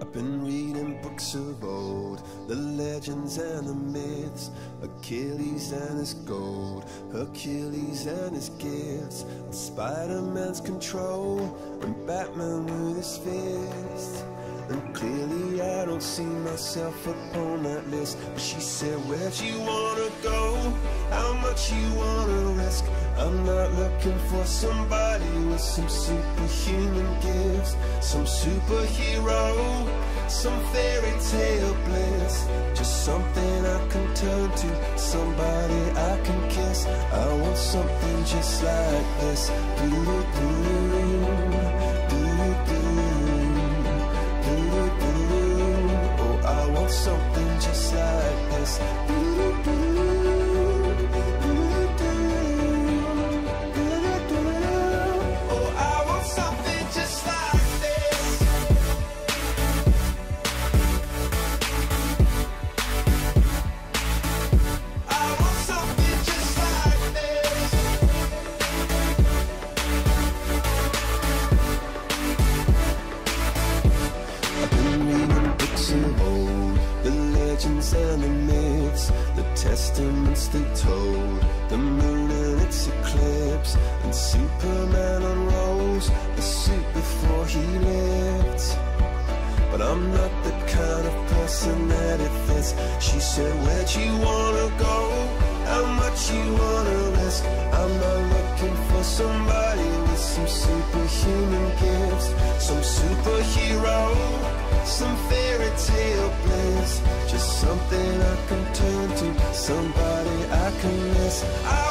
Been reading books of old, the legends and the myths, Achilles and his gold, Hercules and his gifts, and Spider-Man's control, and Batman with his fist. And clearly I don't see myself upon that list. But she said, where'd you wanna go? How much you wanna risk? I'm not looking for somebody with some superhuman gifts, some superhero, some fairy tale bliss. Just something I can turn to, somebody I can kiss. I want something just like this. Oh, I want something just like this. And the myths, the testaments they told, the moon and its eclipse, and Superman unrolls the suit before he lived. But I'm not the kind of person that it fits. She said, where'd you wanna go? How much you wanna risk? I'm not looking for somebody with some superhuman gifts, some superhero, some fairy tale bliss. Just something I can turn to, somebody I can miss.